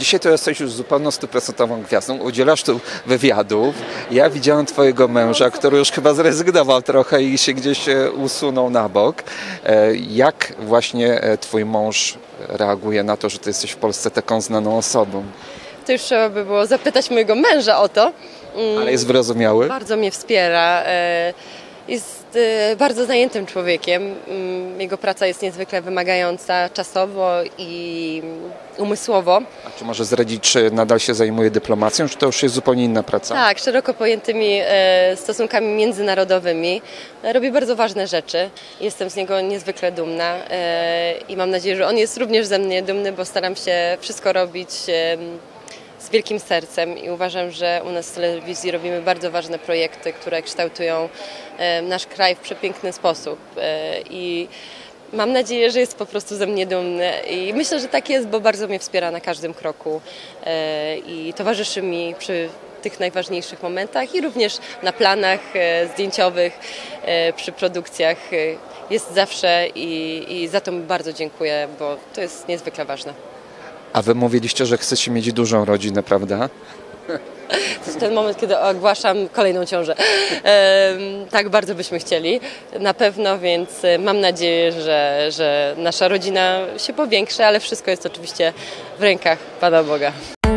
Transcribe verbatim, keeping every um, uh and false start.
dzisiaj to jesteś już zupełną stuprocentową gwiazdą, udzielasz tu wywiadów. Ja widziałem twojego męża, który już chyba zrezygnował trochę i się gdzieś e, usunął na bok. E, Jak właśnie e, twój mąż reaguje na to, że ty jesteś w Polsce taką znaną osobą? To już trzeba by było zapytać mojego męża o to. Mm, Ale jest wyrozumiały? Bardzo mnie wspiera. e, Jest e, bardzo zajętym człowiekiem. Mm, Jego praca jest niezwykle wymagająca czasowo i umysłowo. A czy może zdradzić, czy nadal się zajmuje dyplomacją, czy to już jest zupełnie inna praca? Tak, szeroko pojętymi e, stosunkami międzynarodowymi. Robi bardzo ważne rzeczy. Jestem z niego niezwykle dumna e, i mam nadzieję, że on jest również ze mnie dumny, bo staram się wszystko robić e, z wielkim sercem i uważam, że u nas w telewizji robimy bardzo ważne projekty, które kształtują e, nasz kraj w przepiękny sposób. E, I mam nadzieję, że jest po prostu ze mnie dumny i myślę, że tak jest, bo bardzo mnie wspiera na każdym kroku e, i towarzyszy mi przy tych najważniejszych momentach i również na planach e, zdjęciowych, e, przy produkcjach e, jest zawsze i, i za to mu bardzo dziękuję, bo to jest niezwykle ważne. A wy mówiliście, że chcecie mieć dużą rodzinę, prawda? To jest ten moment, kiedy ogłaszam kolejną ciążę. E, tak bardzo byśmy chcieli, na pewno, więc mam nadzieję, że, że nasza rodzina się powiększy, ale wszystko jest oczywiście w rękach Pana Boga.